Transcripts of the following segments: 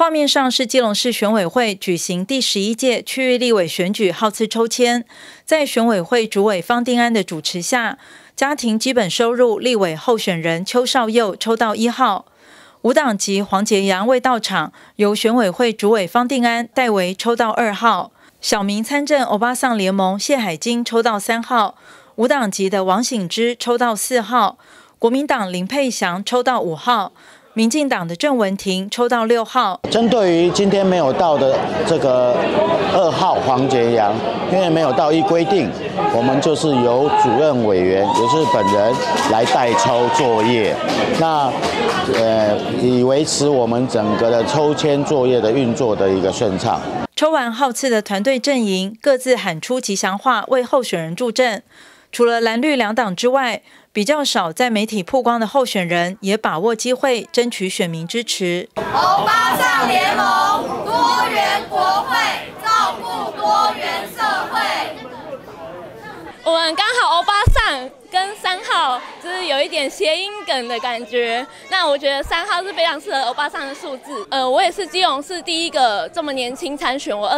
画面上是基隆市选委会举行第11届区域立委选举号次抽签，在选委会主委方定安的主持下，家庭基本收入立委候选人邱少佑抽到1号，无党籍黄杰阳未到场，由选委会主委方定安代为抽到2号，小民参政欧巴桑联盟谢海金抽到3号，无党籍的王醒之抽到4号，国民党林佩祥抽到5号。民进党的郑文婷抽到6号。 针对于今天没有到的这个2号黄杰阳，因为没有到依规定，我们就是由主任委员，也就是本人来代抽作业。那以维持我们整个的抽签作业的运作的一个顺畅。 抽完号次的团队阵营各自喊出吉祥话，为候选人助阵。除了蓝绿两党之外，比较少在媒体曝光的候选人也把握机会争取选民支持。 欧巴桑联盟多元国会，照顾多元社会。 我们刚好欧巴桑跟3号就是有一点谐音梗的感觉。那我觉得3号是非常适合欧巴桑的数字。我也是基隆市第一个这么年轻参选，我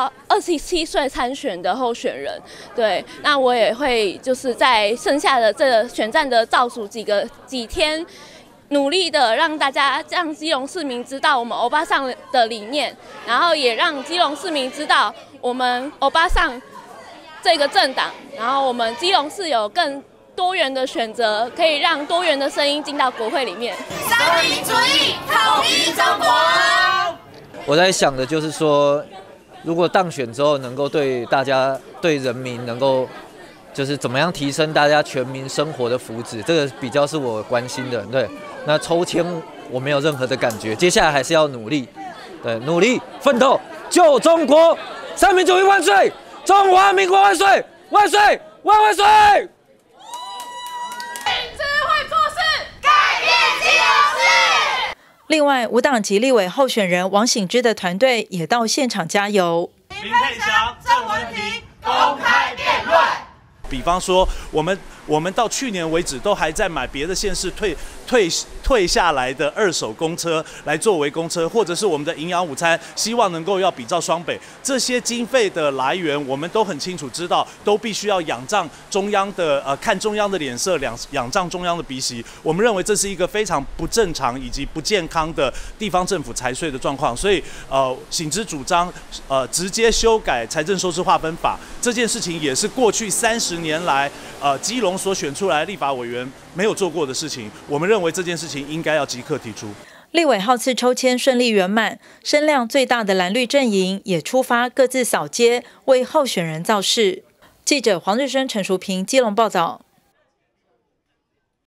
27岁参选的候选人。对，那我也会就是在剩下的这个选战的倒数几天，努力的让基隆市民知道我们欧巴桑的理念，然后也让基隆市民知道我们欧巴桑这个政党，然后我们基隆市有更多元的选择，可以让多元的声音进到国会里面。 三民主义，统一中国。 我在想的就是说，如果当选之后，能够对大家、对人民能够，就是怎么样提升大家全民生活的福祉，这个比较是我关心的。对，那抽签我没有任何的感觉，接下来还是要努力，对，努力奋斗，救中国，三民主义万岁！中华民国万岁！万岁！万万岁！ 智慧做事，改变基隆市。 另外，无党籍立委候选人王醒之的团队也到现场加油。 林佩祥、郑文婷公开辩论。比方说，我们到去年为止都还在买别的县市退下来的2手公车来作为公车，或者是我们的营养午餐，希望能够要比照双北。这些经费的来源，我们都很清楚知道，都必须要仰仗中央的看中央的脸色，仰仗中央的鼻息。我们认为这是一个非常不正常以及不健康的地方政府财税的状况，所以醒之主张直接修改财政收支划分法这件事情，也是过去30年来基隆所选出来的立法委员没有做过的事情。我们认为这件事情应该要即刻提出。 立委号次抽签顺利圆满，声量最大的蓝绿阵营也出发各自扫街，为候选人造势。记者黄日升、陈淑平基隆报道。